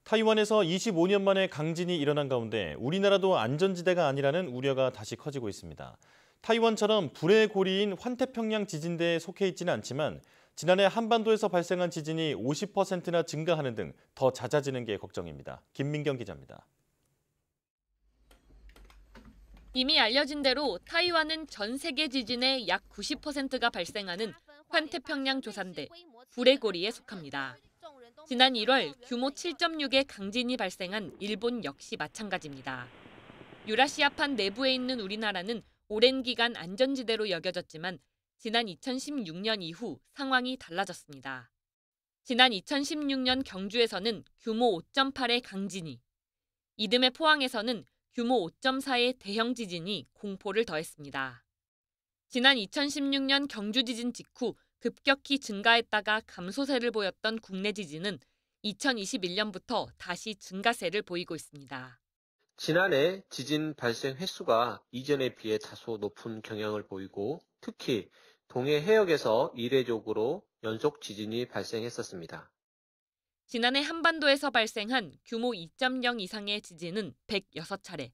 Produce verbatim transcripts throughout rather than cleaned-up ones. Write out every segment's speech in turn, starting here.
타이완에서 이십오 년 만에 강진이 일어난 가운데 우리나라도 안전지대가 아니라는 우려가 다시 커지고 있습니다. 타이완처럼 불의 고리인 환태평양 지진대에 속해 있지는 않지만 지난해 한반도에서 발생한 지진이 오십 퍼센트나 증가하는 등 더 잦아지는 게 걱정입니다. 김민경 기자입니다. 이미 알려진 대로 타이완은 전 세계 지진의 약 구십 퍼센트가 발생하는 환태평양 조산대, 불의 고리에 속합니다. 지난 일월 규모 칠 점 육의 강진이 발생한 일본 역시 마찬가지입니다. 유라시아판 내부에 있는 우리나라는 오랜 기간 안전지대로 여겨졌지만 지난 이천십육 년 이후 상황이 달라졌습니다. 지난 이천십육 년 경주에서는 규모 오 점 팔의 강진이, 이듬해 포항에서는 규모 오 점 사의 대형 지진이 공포를 더했습니다. 지난 이천십육 년 경주 지진 직후 급격히 증가했다가 감소세를 보였던 국내 지진은 이천이십일 년부터 다시 증가세를 보이고 있습니다. 지난해 지진 발생 횟수가 이전에 비해 다소 높은 경향을 보이고 특히 동해 해역에서 이례적으로 연속 지진이 발생했었습니다. 지난해 한반도에서 발생한 규모 이 점 영 이상의 지진은 백육 차례.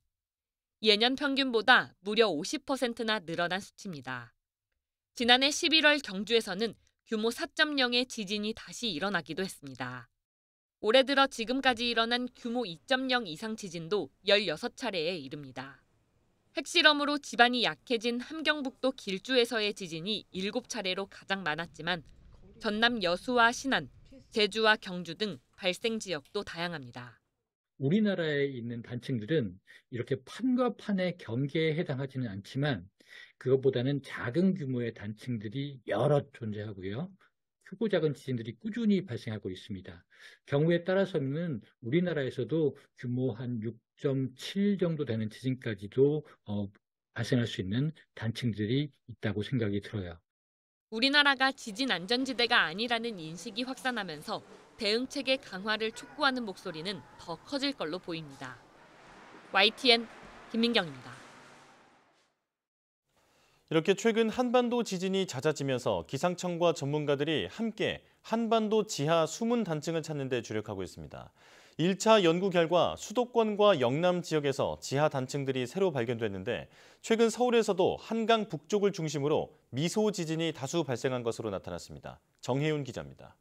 예년 평균보다 무려 오십 퍼센트나 늘어난 수치입니다. 지난해 십일월 경주에서는 규모 사 점 영의 지진이 다시 일어나기도 했습니다. 올해 들어 지금까지 일어난 규모 이 점 영 이상 지진도 열여섯 차례에 이릅니다. 핵실험으로 지반이 약해진 함경북도 길주에서의 지진이 일곱 차례로 가장 많았지만 전남 여수와 신안, 제주와 경주 등 발생 지역도 다양합니다. 우리나라에 있는 단층들은 이렇게 판과 판의 경계에 해당하지는 않지만 그것보다는 작은 규모의 단층들이 여러 존재하고요. 크고 작은 지진들이 꾸준히 발생하고 있습니다. 경우에 따라서는 우리나라에서도 규모 한 육 점 칠 정도 되는 지진까지도 어, 발생할 수 있는 단층들이 있다고 생각이 들어요. 우리나라가 지진 안전지대가 아니라는 인식이 확산하면서 대응체계 강화를 촉구하는 목소리는 더 커질 걸로 보입니다. 와이티엔 김민경입니다. 이렇게 최근 한반도 지진이 잦아지면서 기상청과 전문가들이 함께 한반도 지하 숨은 단층을 찾는 데 주력하고 있습니다. 일 차 연구 결과 수도권과 영남 지역에서 지하 단층들이 새로 발견됐는데 최근 서울에서도 한강 북쪽을 중심으로 미소 지진이 다수 발생한 것으로 나타났습니다. 정혜윤 기자입니다.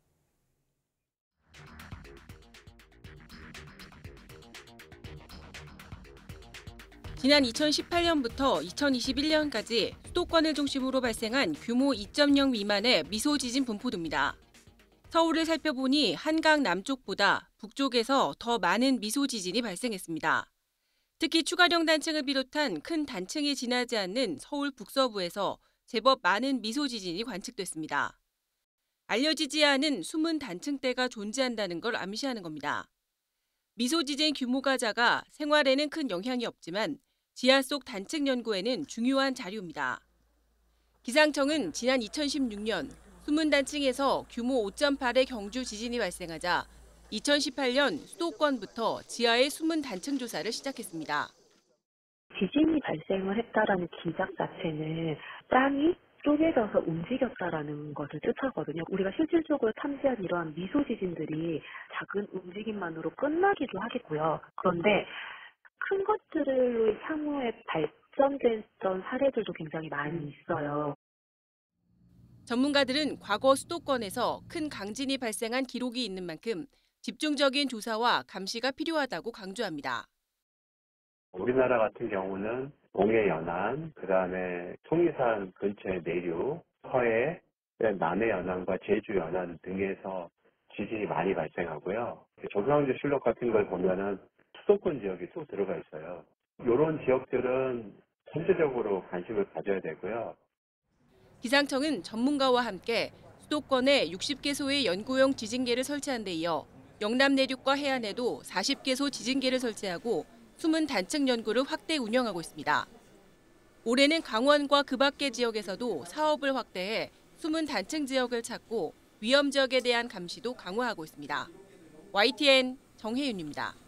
지난 이천십팔 년부터 이천이십일 년까지 수도권을 중심으로 발생한 규모 이 점 영 미만의 미소 지진 분포도입니다. 서울을 살펴보니 한강 남쪽보다 북쪽에서 더 많은 미소 지진이 발생했습니다. 특히 추가령 단층을 비롯한 큰 단층이 지나지 않는 서울 북서부에서 제법 많은 미소 지진이 관측됐습니다. 알려지지 않은 숨은 단층대가 존재한다는 걸 암시하는 겁니다. 미소 지진 규모가 작아 생활에는 큰 영향이 없지만 지하 속 단층 연구에는 중요한 자료입니다. 기상청은 지난 이천십육 년 숨은 단층에서 규모 오 점 팔의 경주 지진이 발생하자 이천십팔 년 수도권부터 지하의 숨은 단층 조사를 시작했습니다. 지진이 발생을 했다라는 기작 자체는 땅이 쪼개져서 움직였다라는 것을 뜻하거든요. 우리가 실질적으로 탐지한 이러한 미소 지진들이 작은 움직임만으로 끝나기도 하겠고요. 그런데 큰 것들로 향후에 발전됐던 사례들도 굉장히 많이 있어요. 전문가들은 과거 수도권에서 큰 강진이 발생한 기록이 있는 만큼 집중적인 조사와 감시가 필요하다고 강조합니다. 우리나라 같은 경우는 동해 연안, 그다음에 통일산 근처의 내륙, 서해, 남해 연안과 제주 연안 등에서 지진이 많이 발생하고요. 조경제 실록 같은 걸 보면은 수도권 지역이 또 들어가 있어요. 이런 지역들은 선제적으로 관심을 가져야 되고요. 기상청은 전문가와 함께 수도권에 육십 개소의 연구용 지진계를 설치한 데 이어 영남 내륙과 해안에도 사십 개소 지진계를 설치하고 숨은 단층 연구를 확대 운영하고 있습니다. 올해는 강원과 그 밖의 지역에서도 사업을 확대해 숨은 단층 지역을 찾고 위험 지역에 대한 감시도 강화하고 있습니다. 와이티엔 정혜윤입니다.